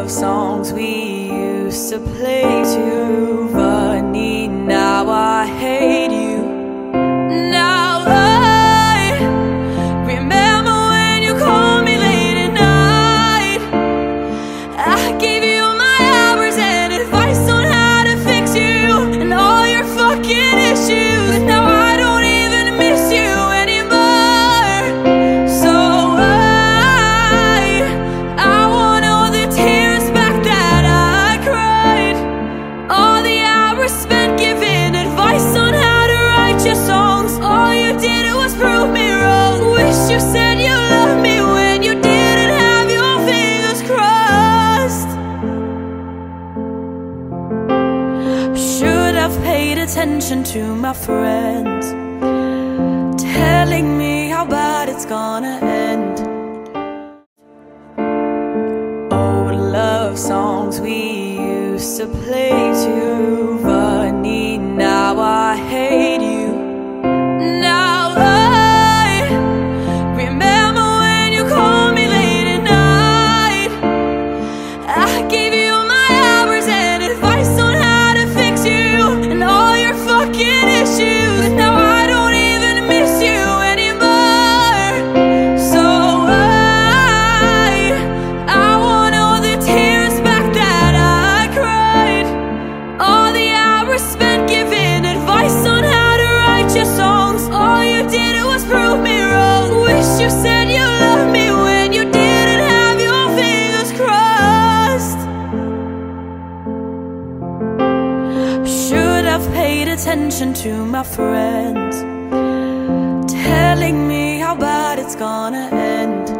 love songs we used to play too funny. Now I hate you. Now I remember when you called me late at night. I gave you my hours and advice on how to fix you and all your fucking issues. Now I don't even miss you anymore. So I want all the tears back that I cried, all the hours spent giving advice on how to write your songs. All you did was prove me wrong. Wish you said you loved me when you didn't have your fingers crossed. Should have paid attention to my friends telling me how bad it's gonna end. Old love songs we used to play too funny. Now I hate you. Now I remember when you called me late at night. I gave you my hours and advice on how to fix you and all your fucking issues. Now I don't even miss you anymore. So I want all the tears back that I cried, all the hours spent giving advice on how to write your songs. All you did was prove me wrong. Wish you said you loved me when you didn't have your fingers crossed. Should have paid attention to my friends telling me how bad it's gonna end.